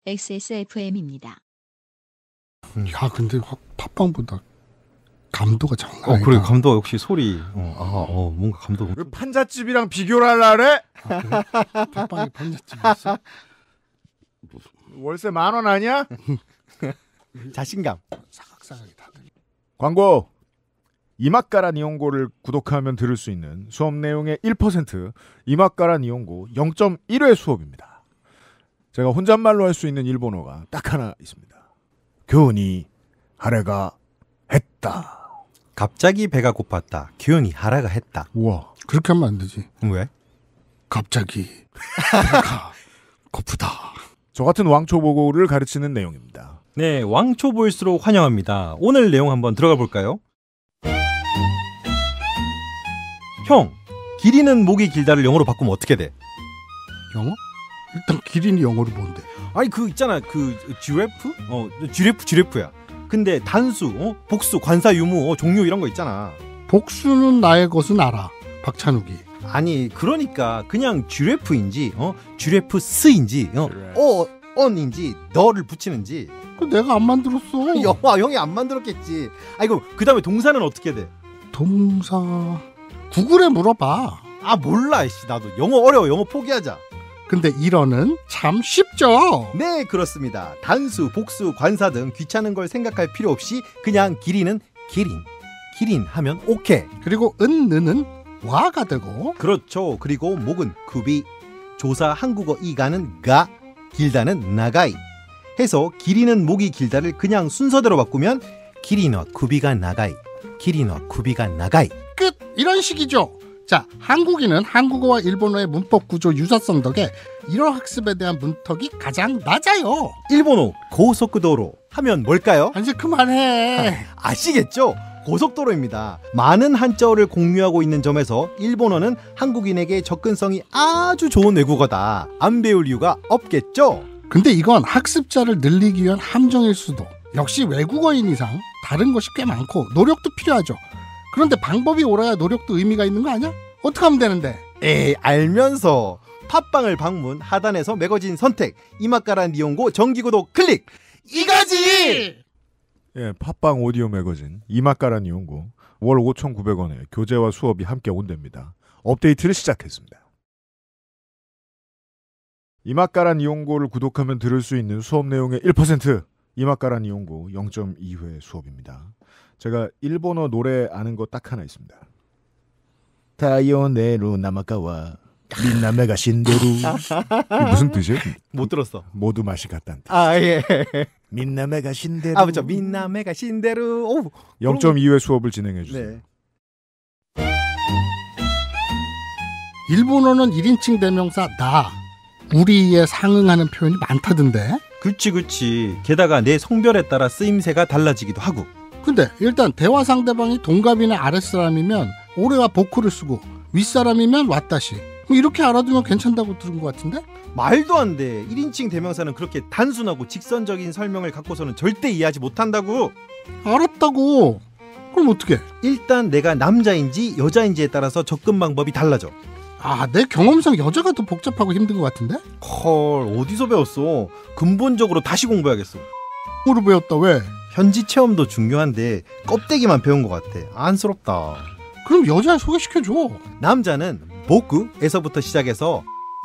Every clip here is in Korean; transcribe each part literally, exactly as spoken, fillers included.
엑스에스에프엠입니다. 야, 근데 확 팟빵보다 감도가 장난 아니다. 어, 그래, 감도 역시 소리. 어, 아, 어, 뭔가 감도. 왜 판잣집이랑 비교를 하려래? 아, 그래? 팟빵이 판잣집이었어? 월세 만 원 아니야? 자신감. 사각사각이 다들. 광고. 이맛가란 이용고를 구독하면 들을 수 있는 수업 내용의 일 퍼센트 이맛가란 이용고 영 점 일 회 수업입니다. 제가 혼잣말로 할 수 있는 일본어가 딱 하나 있습니다. 교훈이 하래가 했다. 갑자기 배가 고팠다. 교훈이 하라가 했다. 우와, 그렇게 하면 안 되지. 왜? 갑자기 배가 고프다. 저 같은 왕초보고를 가르치는 내용입니다. 네, 왕초보일수록 환영합니다. 오늘 내용 한번 들어가 볼까요? 형, 길이는 목이 길다를 영어로 바꾸면 어떻게 돼? 영어? 일단 기린이 영어로 뭔데? 아니 그 있잖아 그 쥐레프? 어 쥐레프 쥐레프야. 근데 단수, 어? 복수, 관사, 유무, 어, 종류 이런 거 있잖아. 복수는 나의 것은 알아. 박찬욱이. 아니 그러니까 그냥 쥐레프인지 어 쥐레프스인지 어, 어 언인지 너를 붙이는지. 그 내가 안 만들었어. 영화 형이 안 만들었겠지. 아이고 그 다음에 동사는 어떻게 돼? 동사 구글에 물어봐. 아 몰라 씨 나도 영어 어려워. 영어 포기하자. 근데 일어는 참 쉽죠. 네 그렇습니다. 단수, 복수, 관사 등 귀찮은 걸 생각할 필요 없이 그냥 길이는 기린 기린 하면 오케이. 그리고 은느는 와가 되고. 그렇죠. 그리고 목은 구비, 조사 한국어 이가는 가, 길다는 나가이 해서 길이는 목이 길다를 그냥 순서대로 바꾸면 길이너 구비가 나가이, 길이너 구비가 나가이 끝. 이런 식이죠. 자, 한국인은 한국어와 일본어의 문법 구조 유사성 덕에 일어 학습에 대한 문턱이 가장 낮아요. 일본어 고속도로 하면 뭘까요? 이제 그만해. 아시겠죠? 고속도로입니다. 많은 한자어를 공유하고 있는 점에서 일본어는 한국인에게 접근성이 아주 좋은 외국어다. 안 배울 이유가 없겠죠? 근데 이건 학습자를 늘리기 위한 함정일 수도. 역시 외국어인 이상 다른 것이 꽤 많고 노력도 필요하죠. 그런데 방법이 옳아야 노력도 의미가 있는 거 아니야? 어떻게 하면 되는데? 에이 알면서. 팟빵을 방문 하단에서 매거진 선택 이맛가란 이용고 정기구독 클릭 이거지. 예, 팟빵 오디오 매거진 이맛가란 이용고 월 오천구백 원에 교재와 수업이 함께 온답니다. 업데이트를 시작했습니다. 이맛가란 이용고를 구독하면 들을 수 있는 수업 내용의 일 퍼센트 이맛가란 이용고 영 점 이 회 수업입니다. 제가 일본어 노래 아는 거 딱 하나 있습니다. 타요네루 나마카와 민나메가 신데루. 이게 무슨 뜻이에요? 못 들었어. 모두 맛이 같다는 뜻. 아 예. 민나메가 신데루. 아 그렇죠. 민나메가 신데루. 오. 영 점 이 회 수업을 진행해 주세요. 네. 일본어는 일 인칭 대명사 나, 우리에 상응하는 표현이 많다던데. 그치 그치. 게다가 내 성별에 따라 쓰임새가 달라지기도 하고. 근데 일단 대화 상대방이 동갑이나 아랫사람이면 오레와 보쿠를 쓰고 윗사람이면 왓다시 뭐 이렇게 알아두면 괜찮다고 들은 것 같은데? 말도 안 돼. 일 인칭 대명사는 그렇게 단순하고 직선적인 설명을 갖고서는 절대 이해하지 못한다고. 알았다고. 그럼 어떻게? 일단 내가 남자인지 여자인지에 따라서 접근 방법이 달라져. 아, 내 경험상 여자가 더 복잡하고 힘든 것 같은데? 헐 어디서 배웠어? 근본적으로 다시 공부해야겠어. 뭐로 배웠다 왜? 현지 체험도 중요한데 껍데기만 배운 것 같아. 안쓰럽다. 그럼 여자 소개시켜줘. 남자는 보쿠에서부터 시작해서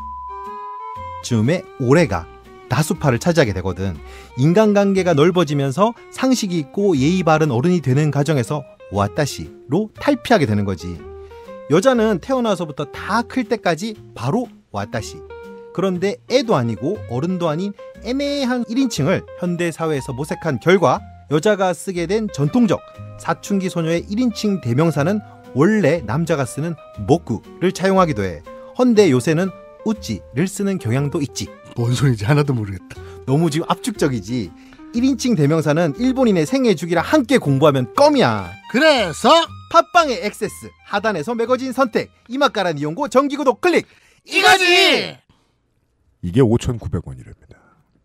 즈음에 오레가 다수파를 차지하게 되거든. 인간관계가 넓어지면서 상식이 있고 예의 바른 어른이 되는 과정에서 와타시로 탈피하게 되는 거지. 여자는 태어나서부터 다 클 때까지 바로 와타시. 그런데 애도 아니고 어른도 아닌 애매한 일 인칭을 현대사회에서 모색한 결과 여자가 쓰게 된 전통적 사춘기 소녀의 일 인칭 대명사는 원래 남자가 쓰는 모쿠를 차용하기도 해. 헌데 요새는 우찌를 쓰는 경향도 있지. 뭔 소리인지 하나도 모르겠다. 너무 지금 압축적이지. 일 인칭 대명사는 일본인의 생애 주기랑 함께 공부하면 껌이야. 그래서 팟빵의 액세스 하단에서 매거진 선택 이맛가란 이용고 정기구독 클릭 이거지. 이게 오천구백 원이랍니다.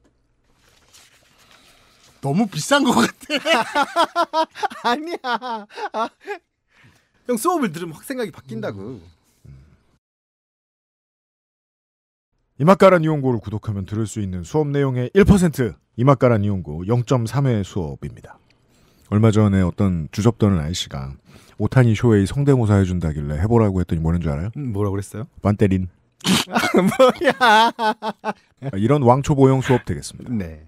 너무 비싼 것 같아. 아니야. 아. 형 수업을 들으면 확 생각이 바뀐다고. 이마카라 니온고를 구독하면 들을 수 있는 수업 내용의 일 퍼센트 이마카라 니온고 영 점 삼 회 수업입니다. 얼마 전에 어떤 주접떠는 아저씨가 오타니 쇼웨이 성대모사 해준다길래 해보라고 했더니 뭐라는 줄 알아요? 음, 뭐라고 그랬어요? 반때린. 뭐야? 이런 왕초보용 수업 되겠습니다. 네.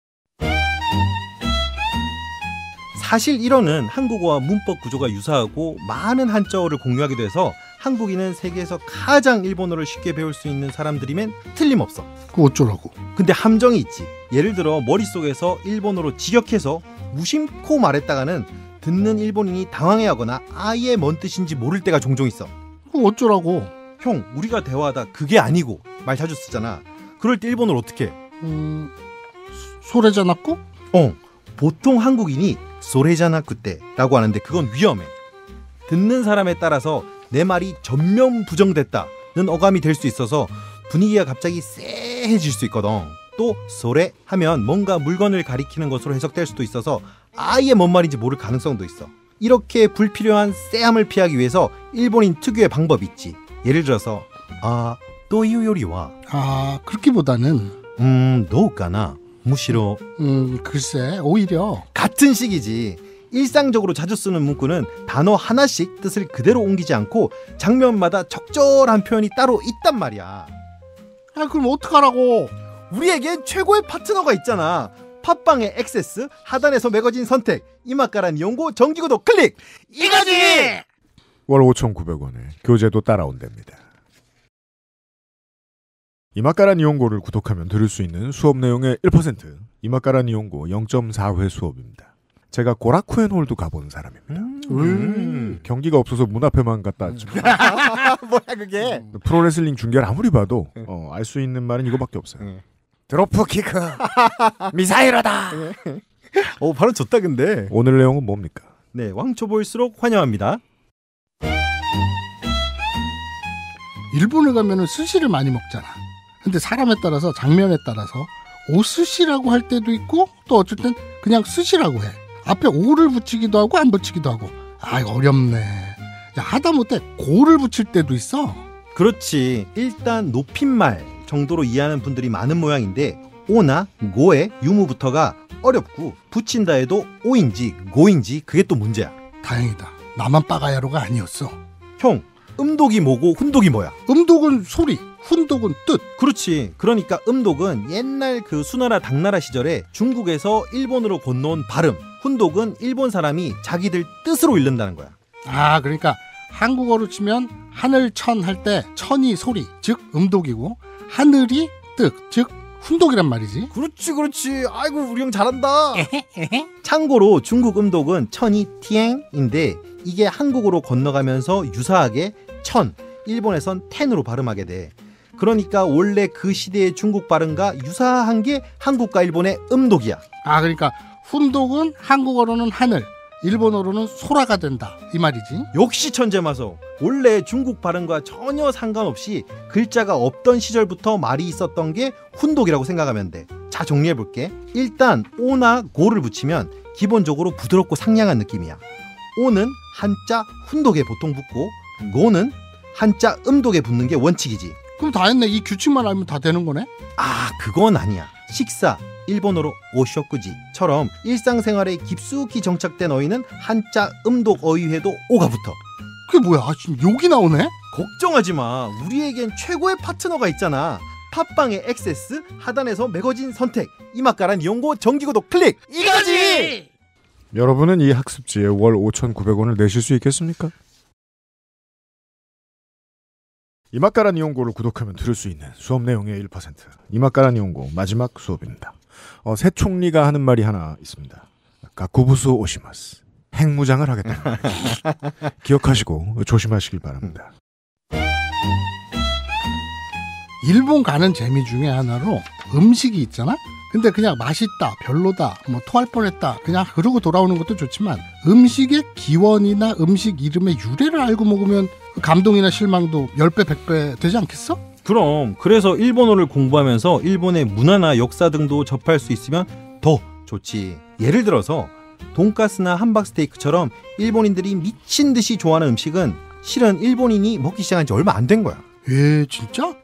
사실 일어는 한국어와 문법 구조가 유사하고 많은 한자어를 공유하기도 해서 한국인은 세계에서 가장 일본어를 쉽게 배울 수 있는 사람들이면 틀림없어. 그 어쩌라고? 근데 함정이 있지. 예를 들어 머릿속에서 일본어로 직역해서 무심코 말했다가는 듣는 일본인이 당황해하거나 아예 뭔 뜻인지 모를 때가 종종 있어. 그 어쩌라고? 형, 우리가 대화하다 그게 아니고 말 자주 쓰잖아. 그럴 때 일본어를 어떻게 해? 음... 소래자나꾸? 어, 보통 한국인이 소래잖아 그때라고 하는데 그건 위험해. 듣는 사람에 따라서 내 말이 전면 부정됐다는 어감이 될 수 있어서 분위기가 갑자기 쎄해질 수 있거든. 또 소래 하면 뭔가 물건을 가리키는 것으로 해석될 수도 있어서 아예 뭔 말인지 모를 가능성도 있어. 이렇게 불필요한 쎄함을 피하기 위해서 일본인 특유의 방법이 있지. 예를 들어서 아, 또いうよりは 아, 그렇기보다는 음, どうかな 무시로 음, 글쎄, 오히려 같은 식이지. 일상적으로 자주 쓰는 문구는 단어 하나씩 뜻을 그대로 옮기지 않고 장면마다 적절한 표현이 따로 있단 말이야. 아, 그럼 어떡하라고? 우리에겐 최고의 파트너가 있잖아. 팟빵의 액세스, 하단에서 매거진 선택, 이마카라 니온고 정기구독 클릭! 이거지! 월 오천구백 원에 교재도 따라온답니다. 이마카라 니온고를 구독하면 들을 수 있는 수업 내용의 일 퍼센트 이마카라 니온고 영 점 사 회 수업입니다. 제가 고라쿠엔 홀도 가본 사람입니다. 음. 음. 경기가 없어서 문 앞에만 갔다 왔죠. 뭐야 그게? 프로레슬링 중계를 아무리 봐도 어, 알 수 있는 말은 이거밖에 없어요. 응. 드로프키크 미사일하다. 오, 바로 좋다 근데. 오늘 내용은 뭡니까? 네, 왕초보일수록 환영합니다. 일본에 가면은 스시를 많이 먹잖아. 근데 사람에 따라서 장면에 따라서 오스시라고 할 때도 있고 또 어쩔 땐 그냥 스시라고 해. 앞에 오를 붙이기도 하고 안 붙이기도 하고. 아, 이거 어렵네. 야, 하다못해 고를 붙일 때도 있어. 그렇지. 일단 높임말 정도로 이해하는 분들이 많은 모양인데 오나 고의 유무부터가 어렵고 붙인다 해도 오인지 고인지 그게 또 문제야. 다행이다. 나만 빠가야로가 아니었어. 형, 음독이 뭐고 훈독이 뭐야? 음독은 소리, 훈독은 뜻. 그렇지. 그러니까 음독은 옛날 그 수나라 당나라 시절에 중국에서 일본으로 건너온 발음, 훈독은 일본 사람이 자기들 뜻으로 읽는다는 거야. 아, 그러니까 한국어로 치면 하늘 천 할 때 천이 소리, 즉 음독이고 하늘이 뜻, 즉 훈독이란 말이지. 그렇지 그렇지. 아이고 우리 형 잘한다. 참고로 중국 음독은 천이 티엥인데 이게 한국어로 건너가면서 유사하게 천, 일본에선 텐으로 발음하게 돼. 그러니까 원래 그 시대의 중국 발음과 유사한 게 한국과 일본의 음독이야. 아, 그러니까 훈독은 한국어로는 하늘, 일본어로는 소라가 된다 이 말이지. 역시 천재마소. 원래 중국 발음과 전혀 상관없이 글자가 없던 시절부터 말이 있었던 게 훈독이라고 생각하면 돼. 자, 정리해볼게. 일단 오나 고를 붙이면 기본적으로 부드럽고 상냥한 느낌이야. 오는 한자 훈독에 보통 붙고 고는 한자 음독에 붙는 게 원칙이지. 그럼 다 했네. 이 규칙만 알면 다 되는 거네. 아, 그건 아니야. 식사, 일본어로 오쇼쿠지처럼 일상생활에 깊숙이 정착된 어휘는 한자 음독 어휘에도 오가 붙어. 그게 뭐야? 아, 지금 욕이 나오네? 걱정하지 마. 우리에겐 최고의 파트너가 있잖아. 팟빵의 액세스, 하단에서 매거진 선택, 이마카라 니온고 정기구독 클릭! 이거지! 여러분은 이 학습지에 월 오천구백 원을 내실 수 있겠습니까? 이마카라 니온고를 구독하면 들을 수 있는 수업 내용의 일 퍼센트 이마카라 니온고 마지막 수업입니다. 어, 새 총리가 하는 말이 하나 있습니다. 가쿠부스 오시마스. 핵무장을 하겠다. 기억하시고 조심하시길 바랍니다. 일본 가는 재미 중에 하나로 음식이 있잖아? 근데 그냥 맛있다, 별로다, 뭐 토할 뻔했다 그냥 그러고 돌아오는 것도 좋지만 음식의 기원이나 음식 이름의 유래를 알고 먹으면 감동이나 실망도 십 배, 백 배 되지 않겠어? 그럼 그래서 일본어를 공부하면서 일본의 문화나 역사 등도 접할 수 있으면 더 좋지. 예를 들어서 돈가스나 함박스테이크처럼 일본인들이 미친 듯이 좋아하는 음식은 실은 일본인이 먹기 시작한 지 얼마 안 된 거야. 에, 진짜?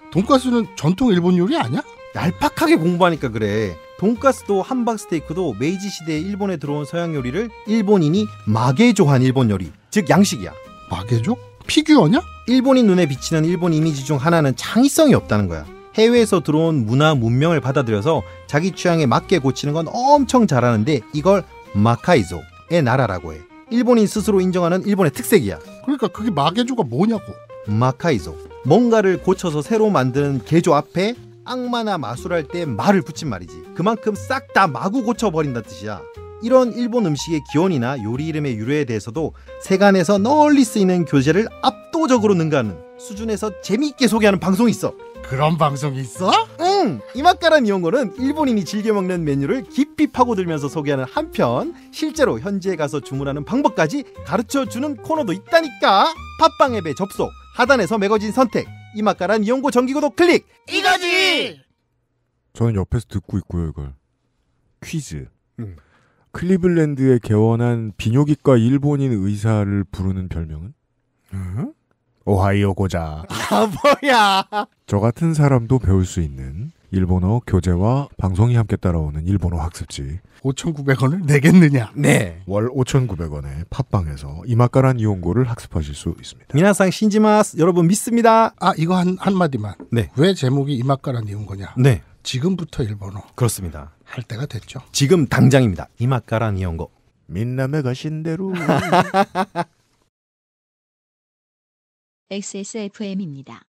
돈가스는 전통 일본 요리 아니야? 얄팍하게 공부하니까 그래. 돈가스도 함박스테이크도 메이지 시대에 일본에 들어온 서양 요리를 일본인이 마게조한 일본 요리, 즉 양식이야. 마게조? 피규어냐? 일본인 눈에 비치는 일본 이미지 중 하나는 창의성이 없다는 거야. 해외에서 들어온 문화 문명을 받아들여서 자기 취향에 맞게 고치는 건 엄청 잘하는데 이걸 마카이조의 나라라고 해. 일본인 스스로 인정하는 일본의 특색이야. 그러니까 그게 마게조가 뭐냐고. 마카이조, 뭔가를 고쳐서 새로 만드는 개조 앞에 악마나 마술할 때 말을 붙인 말이지. 그만큼 싹 다 마구 고쳐버린다는 뜻이야. 이런 일본 음식의 기원이나 요리 이름의 유래에 대해서도 세간에서 널리 쓰이는 교재를 압도적으로 능가하는 수준에서 재미있게 소개하는 방송이 있어. 그런 방송이 있어? 응! 이맛가라 니온고는 일본인이 즐겨 먹는 메뉴를 깊이 파고들면서 소개하는 한편 실제로 현지에 가서 주문하는 방법까지 가르쳐주는 코너도 있다니까. 팟빵 앱에 접속, 하단에서 매거진 선택, 이맛가라 니온고 정기구독 클릭. 이거지! 저는 옆에서 듣고 있고요. 이걸 퀴즈. 음. 클리블랜드에 개원한 비뇨기과 일본인 의사를 부르는 별명은? 응? 오하이오 고자. 아 뭐야. 저 같은 사람도 배울 수 있는 일본어 교재와 방송이 함께 따라오는 일본어 학습지. 오천구백 원을 내겠느냐? 네. 월 오천구백 원에 팟빵에서 이마카라 니온고를 학습하실 수 있습니다. 미나상 신지마스. 여러분 믿습니다. 아 이거 한 한마디만. 네. 왜 제목이 이마카라 니온고냐? 네. 지금부터 일본어 그렇습니다. 할 때가 됐죠. 지금 당장입니다. 이마카라 니온고. 민남의 가신대로. 엑스에스에프엠입니다.